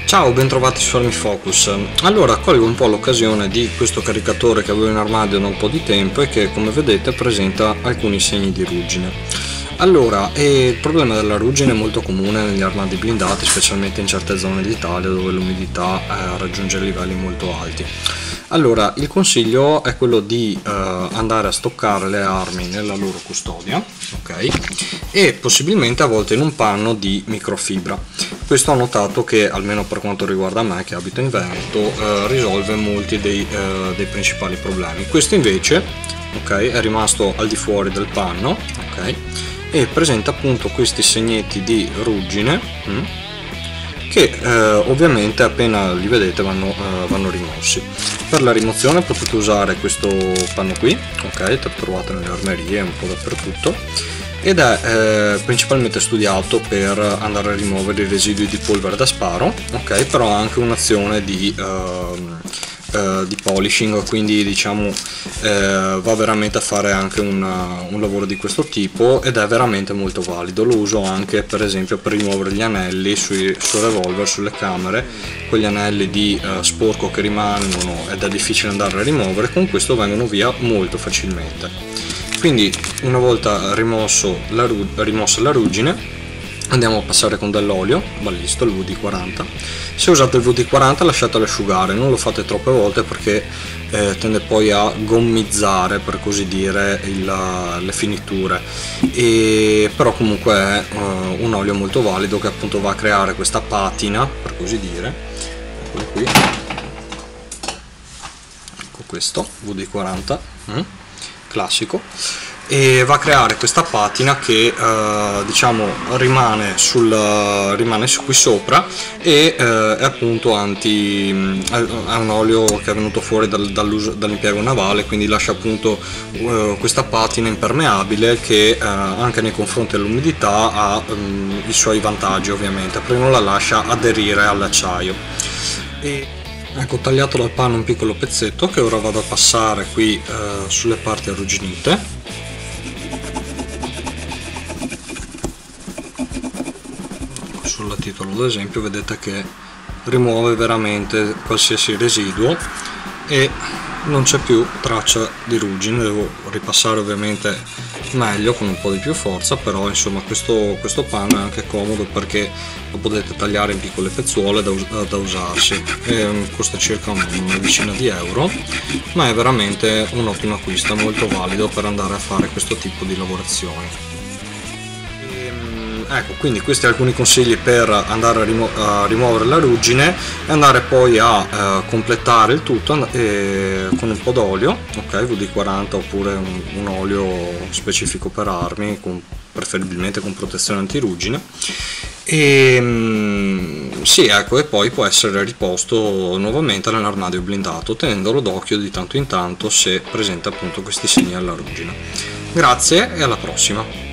Ciao, bentrovati su ArmiFocus. Allora, colgo un po' l'occasione di questo caricatore che avevo in armadio da un po' di tempo e che, come vedete, presenta alcuni segni di ruggine. Allora, il problema della ruggine è molto comune negli armadi blindati, specialmente in certe zone d'Italia dove l'umidità raggiunge livelli molto alti. Allora, il consiglio è quello di andare a stoccare le armi nella loro custodia, ok? E possibilmente a volte in un panno di microfibra. Questo ho notato che, almeno per quanto riguarda me che abito in Veneto, risolve molti dei principali problemi. Questo invece, ok, è rimasto al di fuori del panno, ok? E presenta appunto questi segnetti di ruggine che ovviamente appena li vedete vanno rimossi. Per la rimozione potete usare questo panno qui, ok, che trovate nelle armerie un po' dappertutto, ed è principalmente studiato per andare a rimuovere i residui di polvere da sparo, ok, però ha anche un'azione di polishing, quindi diciamo va veramente a fare anche un lavoro di questo tipo ed è veramente molto valido. Lo uso anche per esempio per rimuovere gli anelli sul revolver, sulle camere, quegli anelli di sporco che rimangono ed è difficile andare a rimuovere. Con questo vengono via molto facilmente. Quindi una volta rimossa la ruggine, andiamo a passare con dell'olio ballisto, il WD-40. Se usate il WD-40 lasciatelo asciugare, non lo fate troppe volte perché tende poi a gommizzare, per così dire, le finiture, però comunque è un olio molto valido che appunto va a creare questa patina, per così dire. Eccolo qui, ecco questo WD-40 classico, e va a creare questa patina che diciamo rimane qui sopra e è appunto è un olio che è venuto fuori dall'impiego navale, quindi lascia appunto questa patina impermeabile che anche nei confronti dell'umidità ha i suoi vantaggi, ovviamente, perché non la lascia aderire all'acciaio. Ecco, tagliato dal panno un piccolo pezzetto che ora vado a passare qui sulle parti arrugginite. Sul titolo ad esempio vedete che rimuove veramente qualsiasi residuo e non c'è più traccia di ruggine. Devo ripassare ovviamente meglio con un po' di più forza, però insomma questo panno è anche comodo perché lo potete tagliare in piccole pezzuole da usarsi. Costa circa una decina di euro, ma è veramente un ottimo acquisto, molto valido per andare a fare questo tipo di lavorazioni. Ecco, quindi questi alcuni consigli per andare a rimuovere la ruggine e andare poi a completare il tutto con un po' d'olio, ok, WD-40 oppure un olio specifico per armi, preferibilmente con protezione antiruggine. Sì, ecco, e poi può essere riposto nuovamente nell'armadio blindato, tenendolo d'occhio di tanto in tanto se presenta appunto questi segni alla ruggine. Grazie e alla prossima.